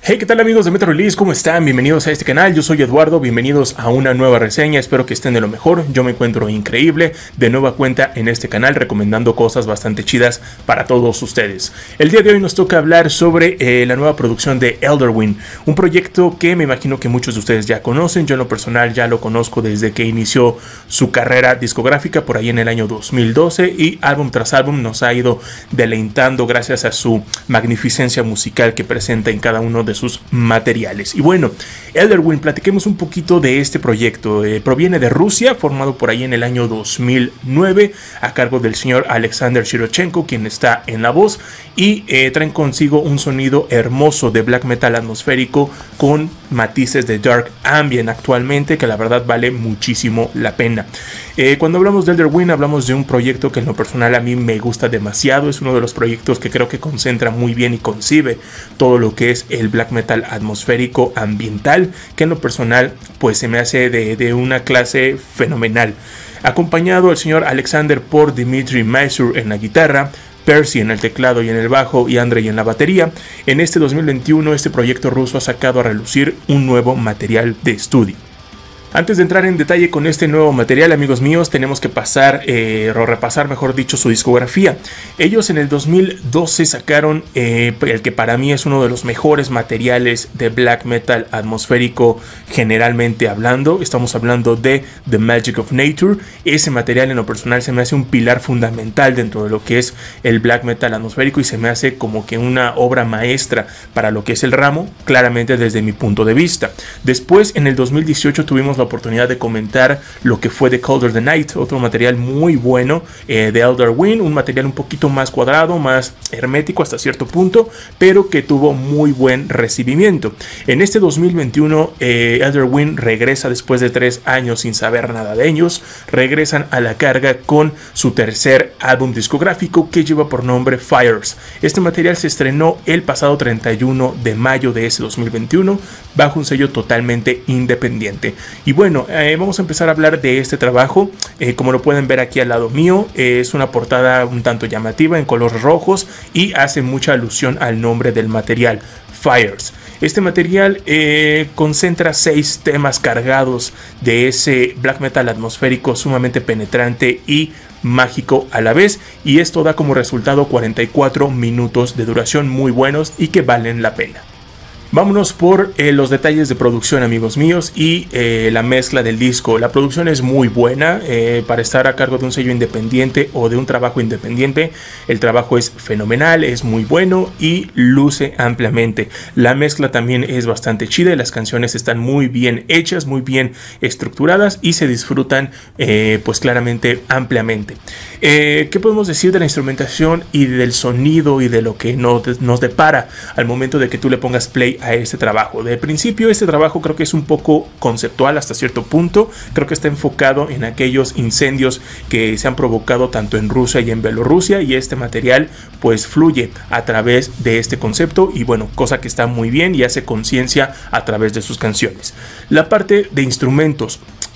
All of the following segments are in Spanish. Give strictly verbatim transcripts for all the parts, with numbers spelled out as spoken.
Hey, ¿qué tal amigos de Metro Release? ¿Cómo están? Bienvenidos a este canal, yo soy Eduardo, bienvenidos a una nueva reseña, espero que estén de lo mejor, yo me encuentro increíble, de nueva cuenta en este canal recomendando cosas bastante chidas para todos ustedes. El día de hoy nos toca hablar sobre eh, la nueva producción de Elderwind, un proyecto que me imagino que muchos de ustedes ya conocen, yo en lo personal ya lo conozco desde que inició su carrera discográfica por ahí en el año dos mil doce y álbum tras álbum nos ha ido deleitando gracias a su magnificencia musical que presenta en cada uno de sus materiales. Y bueno, Elderwind, platiquemos un poquito de este proyecto. Eh, proviene de Rusia, formado por ahí en el año dos mil nueve, a cargo del señor Alexander Shirochenko, quien está en la voz, y eh, traen consigo un sonido hermoso de black metal atmosférico con matices de dark ambient actualmente, que la verdad vale muchísimo la pena. Eh, cuando hablamos de Elderwind hablamos de un proyecto que en lo personal a mí me gusta demasiado, es uno de los proyectos que creo que concentra muy bien y concibe todo lo que es el black metal atmosférico ambiental, que en lo personal pues se me hace de, de una clase fenomenal. Acompañado el señor Alexander por Dmitry Maysur en la guitarra, Percy en el teclado y en el bajo y Andrei en la batería. En este dos mil veintiuno este proyecto ruso ha sacado a relucir un nuevo material de estudio. Antes de entrar en detalle con este nuevo material, amigos míos, tenemos que pasar, eh, o repasar mejor dicho, su discografía. Ellos en el dos mil doce sacaron eh, el que para mí es uno de los mejores materiales de black metal atmosférico generalmente hablando. Estamos hablando de The Magic of Nature. Ese material en lo personal se me hace un pilar fundamental dentro de lo que es el black metal atmosférico y se me hace como que una obra maestra para lo que es el ramo, claramente desde mi punto de vista. Después, en el dos mil dieciocho tuvimos la oportunidad de comentar lo que fue The Colder the Night, otro material muy bueno eh, de Elderwind, un material un poquito más cuadrado, más hermético hasta cierto punto, pero que tuvo muy buen recibimiento. En este dos mil veintiuno eh, Elderwind regresa después de tres años sin saber nada de ellos, regresan a la carga con su tercer álbum discográfico que lleva por nombre Fires. Este material se estrenó el pasado treinta y uno de mayo de ese dos mil veintiuno bajo un sello totalmente independiente. Y bueno, eh, vamos a empezar a hablar de este trabajo. Eh, como lo pueden ver aquí al lado mío, eh, es una portada un tanto llamativa en colores rojos y hace mucha alusión al nombre del material, Fires. Este material eh, concentra seis temas cargados de ese black metal atmosférico sumamente penetrante y mágico a la vez, y esto da como resultado cuarenta y cuatro minutos de duración muy buenos y que valen la pena. Vámonos por eh, los detalles de producción, amigos míos, y eh, la mezcla del disco. La producción es muy buena eh, para estar a cargo de un sello independiente o de un trabajo independiente. El trabajo es fenomenal, es muy bueno y luce ampliamente. La mezcla también es bastante chida y las canciones están muy bien hechas, muy bien estructuradas y se disfrutan eh, pues claramente ampliamente. Eh, ¿Qué podemos decir de la instrumentación y del sonido y de lo que nos, nos depara al momento de que tú le pongas play a este trabajo? De principio este trabajo creo que es un poco conceptual hasta cierto punto, creo que está enfocado en aquellos incendios que se han provocado tanto en Rusia y en Bielorrusia, y este material pues fluye a través de este concepto y bueno, cosa que está muy bien y hace conciencia a través de sus canciones. La parte de instrumentos,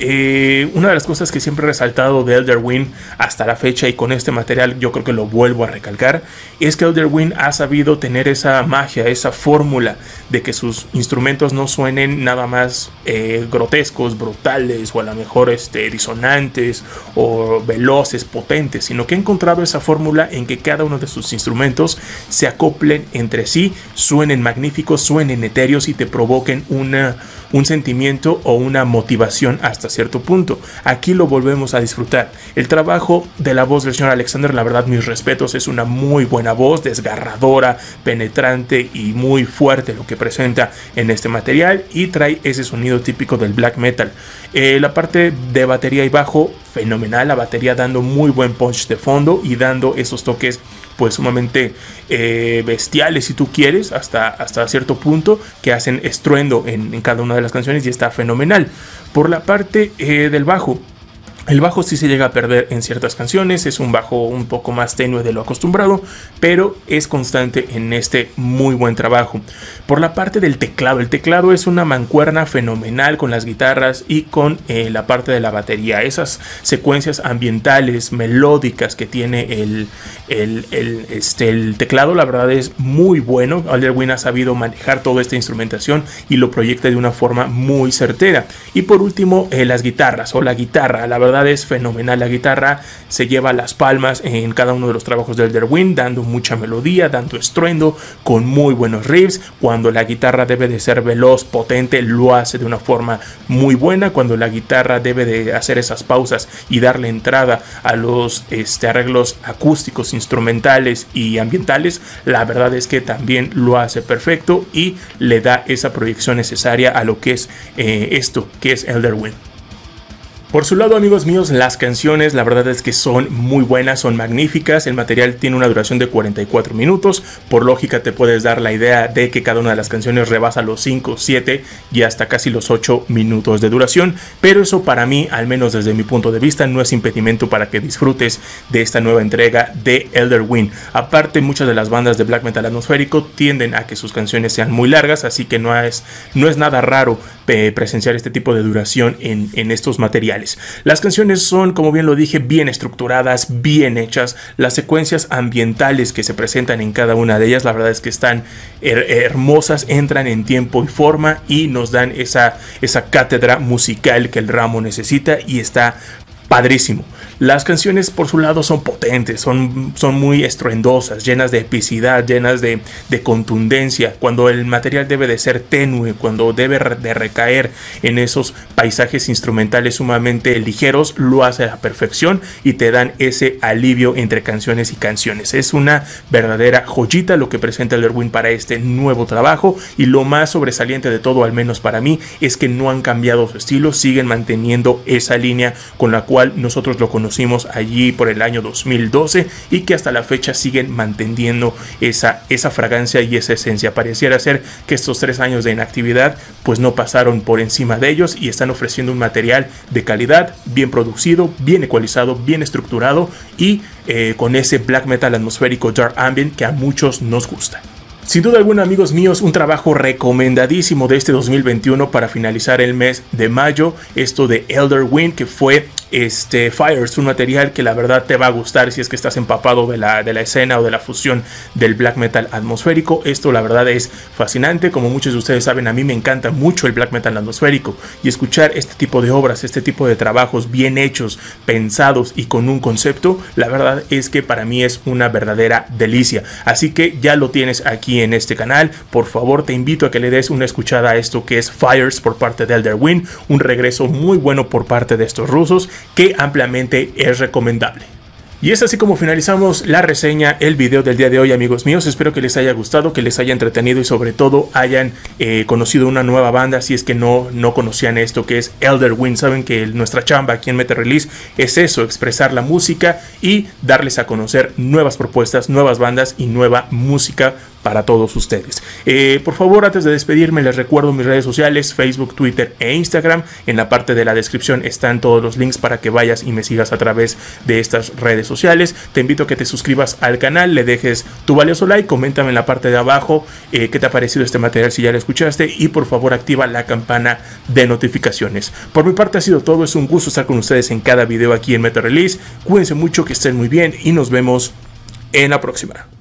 Eh, una de las cosas que siempre he resaltado de Elderwind hasta la fecha, y con este material yo creo que lo vuelvo a recalcar, es que Elderwind ha sabido tener esa magia, esa fórmula de que sus instrumentos no suenen nada más eh, grotescos, brutales o a lo mejor este, disonantes o veloces, potentes, sino que ha encontrado esa fórmula en que cada uno de sus instrumentos se acoplen entre sí, suenen magníficos, suenen etéreos y te provoquen una, un sentimiento o una motivación hasta cierto punto. Aquí lo volvemos a disfrutar. El trabajo de la voz del señor Alexander, la verdad mis respetos, es una muy buena voz, desgarradora, penetrante y muy fuerte lo que presenta en este material, y trae ese sonido típico del black metal. Eh, la parte de batería y bajo, fenomenal, la batería dando muy buen punch de fondo y dando esos toques pues sumamente eh, bestiales si tú quieres, hasta, hasta cierto punto, que hacen estruendo en, en cada una de las canciones y está fenomenal. Por la parte eh, del bajo, El bajo sí se llega a perder en ciertas canciones, es un bajo un poco más tenue de lo acostumbrado, pero es constante en este muy buen trabajo. Por la parte del teclado, el teclado es una mancuerna fenomenal con las guitarras y con eh, la parte de la batería. Esas secuencias ambientales, melódicas que tiene el, el, el, este, el teclado, la verdad es muy bueno. Elder ha sabido manejar toda esta instrumentación y lo proyecta de una forma muy certera. Y por último, eh, las guitarras o la guitarra, la verdad es fenomenal. La guitarra se lleva las palmas en cada uno de los trabajos de Elder Wind, dando mucha melodía, dando estruendo, con muy buenos riffs. Cuando la guitarra debe de ser veloz, potente, lo hace de una forma muy buena. Cuando la guitarra debe de hacer esas pausas y darle entrada a los este, arreglos acústicos, instrumentales y ambientales, la verdad es que también lo hace perfecto y le da esa proyección necesaria a lo que es eh, esto, que es Elder Wind. Por su lado, amigos míos, las canciones la verdad es que son muy buenas, son magníficas. El material tiene una duración de cuarenta y cuatro minutos. Por lógica te puedes dar la idea de que cada una de las canciones rebasa los cinco, siete y hasta casi los ocho minutos de duración. Pero eso para mí, al menos desde mi punto de vista, no es impedimento para que disfrutes de esta nueva entrega de Elder Wind. Aparte, muchas de las bandas de black metal atmosférico tienden a que sus canciones sean muy largas, así que no es, no es nada raro eh, presenciar este tipo de duración en, en estos materiales. Las canciones son, como bien lo dije, bien estructuradas, bien hechas. Las secuencias ambientales que se presentan en cada una de ellas, la verdad es que están her hermosas, entran en tiempo y forma y nos dan esa, esa cátedra musical que el ramo necesita y está padrísimo. Las canciones por su lado son potentes, son, son muy estruendosas, llenas de epicidad, llenas de, de contundencia, cuando el material debe de ser tenue, cuando debe de recaer en esos paisajes instrumentales sumamente ligeros, lo hace a la perfección y te dan ese alivio entre canciones y canciones. Es una verdadera joyita lo que presenta Elder Wind para este nuevo trabajo, y lo más sobresaliente de todo, al menos para mí, es que no han cambiado su estilo, siguen manteniendo esa línea con la cual nosotros lo conocimos allí por el año dos mil doce y que hasta la fecha siguen manteniendo esa, esa fragancia y esa esencia. Pareciera ser que estos tres años de inactividad pues no pasaron por encima de ellos y están ofreciendo un material de calidad, bien producido, bien ecualizado, bien estructurado y eh, con ese black metal atmosférico dark ambient que a muchos nos gusta. Sin duda alguna, amigos míos, un trabajo recomendadísimo de este dos mil veintiuno para finalizar el mes de mayo, esto de Elder Wind, que fue este Fires, un material que la verdad te va a gustar si es que estás empapado de la, de la escena o de la fusión del black metal atmosférico. Esto la verdad es fascinante, como muchos de ustedes saben, a mí me encanta mucho el black metal atmosférico, y escuchar este tipo de obras, este tipo de trabajos bien hechos, pensados y con un concepto, la verdad es que para mí es una verdadera delicia. Así que ya lo tienes aquí en este canal. Por favor, te invito a que le des una escuchada a esto que es Fires por parte de Elder Wind, un regreso muy bueno por parte de estos rusos que ampliamente es recomendable. Y es así como finalizamos la reseña, el video del día de hoy, amigos míos. Espero que les haya gustado, que les haya entretenido y sobre todo hayan eh, conocido una nueva banda si es que no, no conocían esto que es Elder Wind. Saben que nuestra chamba aquí en Metal Release es eso, expresar la música y darles a conocer nuevas propuestas, nuevas bandas y nueva música para todos ustedes. Eh, por favor, antes de despedirme, les recuerdo mis redes sociales, Facebook, Twitter e Instagram. En la parte de la descripción están todos los links para que vayas y me sigas a través de estas redes sociales. Te invito a que te suscribas al canal, le dejes tu valioso like, coméntame en la parte de abajo eh, qué te ha parecido este material si ya lo escuchaste, y por favor activa la campana de notificaciones. Por mi parte ha sido todo, es un gusto estar con ustedes en cada video aquí en Metal Release. Cuídense mucho, que estén muy bien y nos vemos en la próxima.